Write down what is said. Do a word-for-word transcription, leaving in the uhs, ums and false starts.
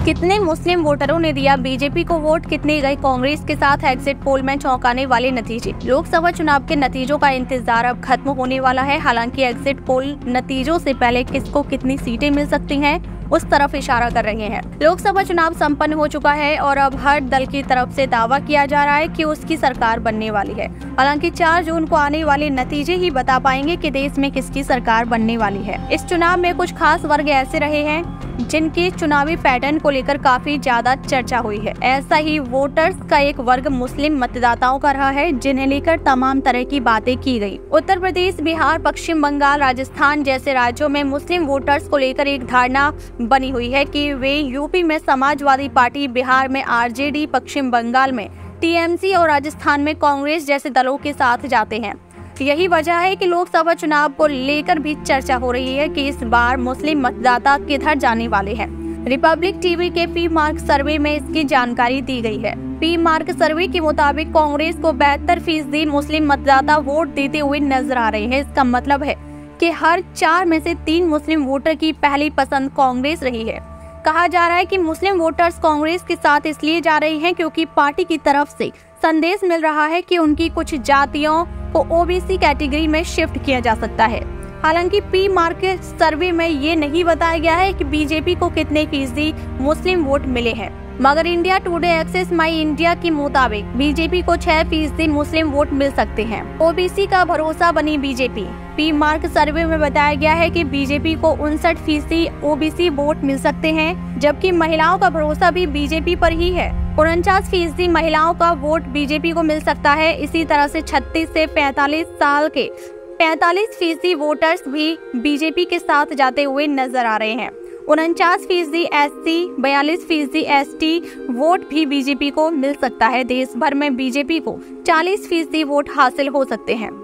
कितने मुस्लिम वोटरों ने दिया बीजेपी को वोट, कितने गए कांग्रेस के साथ? एग्जिट पोल में चौंकाने वाले नतीजे। लोकसभा चुनाव के नतीजों का इंतजार अब खत्म होने वाला है। हालांकि एग्जिट पोल नतीजों से पहले किसको कितनी सीटें मिल सकती हैं उस तरफ इशारा कर रहे हैं। लोकसभा चुनाव संपन्न हो चुका है और अब हर दल की तरफ से दावा किया जा रहा है कि उसकी सरकार बनने वाली है। हालांकि चार जून को आने वाले नतीजे ही बता पाएंगे कि देश में किसकी सरकार बनने वाली है। इस चुनाव में कुछ खास वर्ग ऐसे रहे हैं जिनके चुनावी पैटर्न को लेकर काफी ज्यादा चर्चा हुई है। ऐसा ही वोटर्स का एक वर्ग मुस्लिम मतदाताओं का रहा है, जिन्हें लेकर तमाम तरह की बातें की गई। उत्तर प्रदेश, बिहार, पश्चिम बंगाल, राजस्थान जैसे राज्यों में मुस्लिम वोटर्स को लेकर एक धारणा बनी हुई है कि वे यूपी में समाजवादी पार्टी, बिहार में आरजेडी, पश्चिम बंगाल में टीएमसी और राजस्थान में कांग्रेस जैसे दलों के साथ जाते हैं। यही वजह है कि लोकसभा चुनाव को लेकर भी चर्चा हो रही है कि इस बार मुस्लिम मतदाता किधर जाने वाले हैं। रिपब्लिक टीवी के पी मार्क सर्वे में इसकी जानकारी दी गई है। पी मार्क सर्वे के मुताबिक कांग्रेस को बहत्तर फीसदी मुस्लिम मतदाता वोट देते हुए नजर आ रहे हैं। इसका मतलब है कि हर चार में से तीन मुस्लिम वोटर की पहली पसंद कांग्रेस रही है। कहा जा रहा है कि मुस्लिम वोटर्स कांग्रेस के साथ इसलिए जा रहे हैं क्योंकि पार्टी की तरफ से संदेश मिल रहा है कि उनकी कुछ जातियों को ओबीसी कैटेगरी में शिफ्ट किया जा सकता है। हालांकि पी मार्केट सर्वे में ये नहीं बताया गया है कि बीजेपी को कितने फीसदी मुस्लिम वोट मिले हैं, मगर India Today Axis My India के मुताबिक बीजेपी को छह फीसदी मुस्लिम वोट मिल सकते हैं। ओबीसी का भरोसा बनी बीजेपी। पी मार्क सर्वे में बताया गया है कि बीजेपी को उनसठ फीसदी ओबीसी वोट मिल सकते हैं, जबकि महिलाओं का भरोसा भी बीजेपी पर ही है। उनचास फीसदी महिलाओं का वोट बीजेपी को मिल सकता है। इसी तरह से छत्तीस से पैंतालीस साल के पैंतालीस फीसदी वोटर्स भी बीजेपी के साथ जाते हुए नजर आ रहे हैं। उनचास फीसदी एससी, बयालीस फीसदी एसटी वोट भी बीजेपी को मिल सकता है। देश भर में बीजेपी को चालीस फीसदी वोट हासिल हो सकते हैं।